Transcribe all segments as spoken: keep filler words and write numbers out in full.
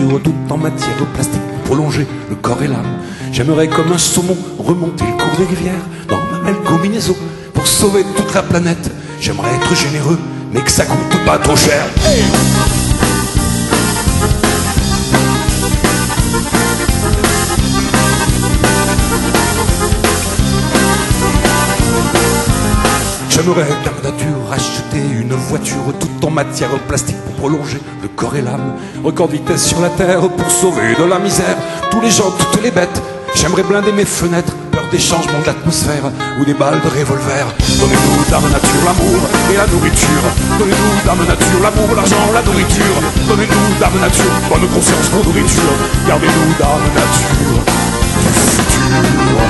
culture, tout en matière plastique, prolonger le corps et l'âme. J'aimerais comme un saumon remonter le cours des rivières dans ma belle combinaison pour sauver toute la planète. J'aimerais être généreux, mais que ça coûte pas trop cher. Hey! J'aimerais dans la nature acheter une voiture toute en matière plastique pour prolonger le corps et l'âme. Record vitesse sur la terre pour sauver de la misère tous les gens, toutes les bêtes. J'aimerais blinder mes fenêtres, peur des changements de l'atmosphère ou des balles de revolver. Donnez-nous dame nature l'amour et la nourriture. Donnez-nous dame nature l'amour, l'argent, la nourriture. Donnez-nous dame nature, bonne conscience pour nourriture. Gardez-nous dame nature du futur.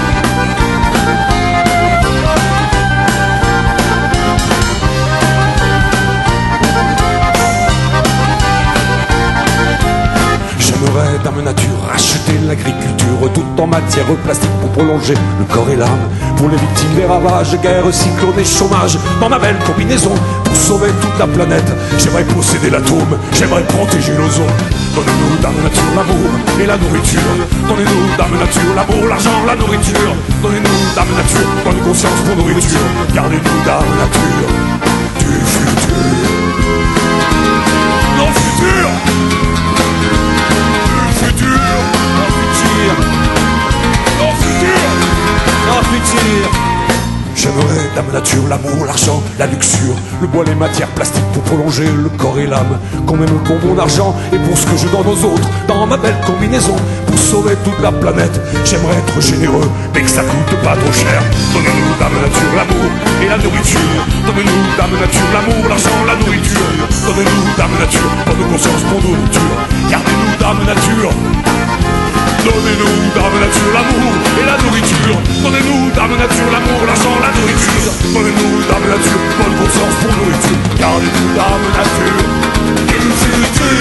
J'aimerais, dame nature, racheter l'agriculture tout en matière plastique pour prolonger le corps et l'âme. Pour les victimes des ravages, guerre, cyclones et chômage, dans ma belle combinaison, pour sauver toute la planète. J'aimerais posséder l'atome, j'aimerais protéger l'ozone. Donnez-nous, dame nature, l'amour et la nourriture. Donnez-nous, dame nature, l'amour, l'argent, la nourriture. Donnez-nous, dame nature, bonne conscience pour nourriture. Gardez-nous, dame nature, du futur. Dans le futur. J'aimerais, dame nature, l'amour, l'argent, la luxure, le bois, les matières plastiques pour prolonger le corps et l'âme. Qu'on m'aime pour mon argent et pour ce que je donne aux autres, dans ma belle combinaison, pour sauver toute la planète. J'aimerais être généreux, mais que ça coûte pas trop cher. Donnez-nous, dame nature, l'amour et la nourriture. Donnez-nous, dame nature, l'amour, l'argent, la nourriture. Donnez-nous, dame nature, bonne conscience pour nourriture. Gardez-nous, dame nature. Donnez-nous, dame nature, l'amour et la nourriture. Donnez-nous, dame nature, l'amour, l'argent, la nourriture. Donnez-nous, dame nature, bonne conscience pour nourriture. Gardez-nous, dame nature, du futur.